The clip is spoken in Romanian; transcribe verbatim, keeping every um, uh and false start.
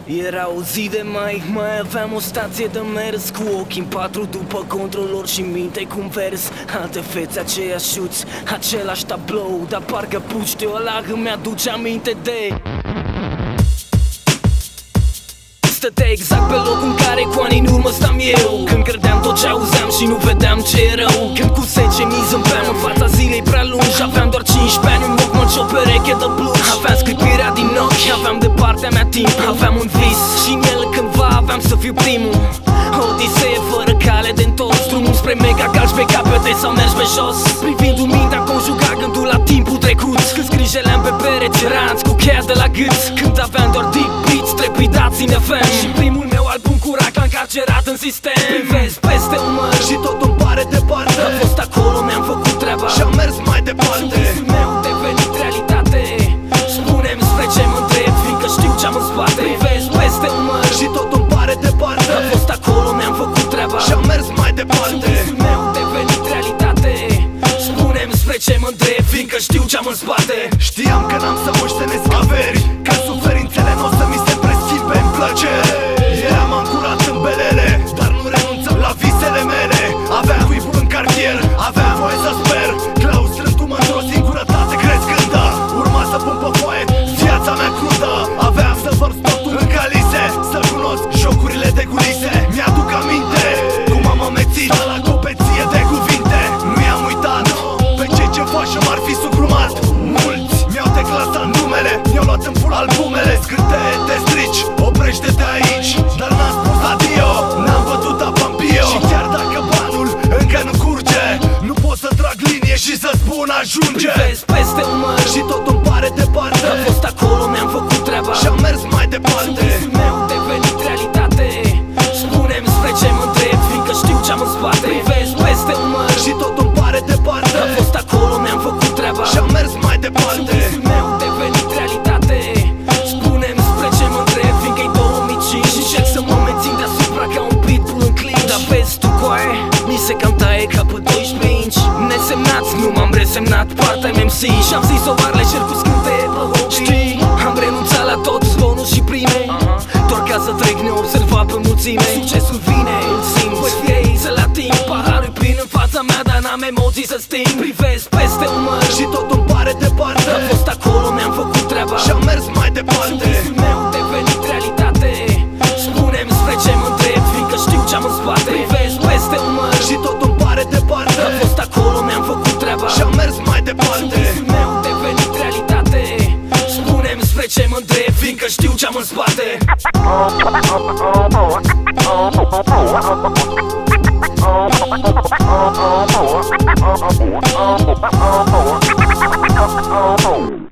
Era o zi de mai, mai aveam o stație de mers, cu ochii în patru după controlor și minte cum vers. Alte fețe, aceiași șuți, același tablou, dar parcă puștiu ăla îmi aduce aminte de stătea exact pe locul în care cu ani în urmă stam eu, când credeam tot ce auzeam și nu vedeam ce e rău. Când cu zece mii zâmbeam în fața zilei prea lungi, aveam doar cincisprezece ani, un Walkman și o pereche de blugi. Aveam sclipirea din ochi, aveam de partea mea timp, aveam un vis și în el cândva aveam să fiu primul. Odisee fără cale de întors, drumul spre mega, calci pe capete sau mergi pe jos. Privindu mintea conjuga gândul la timpul trecut, când scrijeleam pe pereți ranți cu cheia de la gât. Când aveam doar deep beats trepidați în F M și primul meu album curat l-a încarcerat în sistem. Privesc peste umăr și totul pare departe. Am fost acolo, mi-am făcut treaba și am mers mai departe. Visul meu devenit realitate. Spune-mi spre ce mă întreb, fiindcă știu ce-am în spate. Privesc peste umăr și totul pare departe. Am fost acolo, mi-am făcut treaba și am mers mai departe. Visul meu devenit realitate. Spune-mi spre ce mă întreb, fiindcă știu ce-am în spate. Știam că n-am să moștenesc averi, că suferințele n-o să mi se preschimbe în plăcere. Eram ancorat în belele, dar nu renunțam la visele mele. Aveam cuibul în cartier, aveam voie să sper, claustrându-mă într-o singurătate crescândă. Urma să pun pe foaie viața mea crudă. Aveam să vărs totul în calize, să cunosc jocurile de culise. Mi-aduc aminte cum am amețit la copeție de cuvinte. Nu i-am uitat pe cei ce faci m-ar fi sugrumat. Mulți mi-au declasat numele, mi-au luat în pul albumele. Scântee, te strici, oprește-te aici, dar n-am spus adio, n-am văzut apampio. Și chiar dacă banul încă nu curge, nu pot să trag linie și să spun ajunge. Privesc peste umăr și totul pare departe. Am fost acolo, mi-am făcut treaba și am mers mai departe. Visul meu devenit realitate. Spune-mi spre ce mă întreb, fiindcă știu ce-am în spate. Privesc peste umăr și totul pare departe. Am fost acolo, mi-am făcut treaba și am mers mai departe. Visul meu devenit realitate. Spune-mi spre ce mă întreb, fiindcă-i două mii cinci și încerc să mă mențin deasupra ca un pitbull în clinch. Dar vezi tu coaie, mi se cam taie ca pe doisprezece inci. Nesemnați, nu m-am resemnat, part-time M C și-am zis o varle cer cu scânteie pe hobby. Știi, am renunțat la tot, bonus și prime, doar ca să trec neobservat pe mulțime. Succesul vine, îl simt, voi fi aici la timp. Paharul-i plin în fața mea, dar n-am emoții să sting. Privesc peste umăr și totul pare departe. Am fost acolo, mi-am făcut treaba și am mers mai departe. Visul meu devenit realitate. Spune-mi spre ce mă întreb, fiindcă știu ce-am în spate. Privesc peste umăr și totul pare departe. Am fost acolo, mi-am făcut treaba și am mers mai departe. Visul meu devenit realitate. Spune-mi spre ce mă întreb, fiindcă știu ce-am în spate. Oh,